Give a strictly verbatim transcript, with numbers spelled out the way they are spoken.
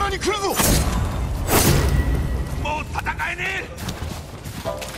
に来るぞ。 もう戦えねえ。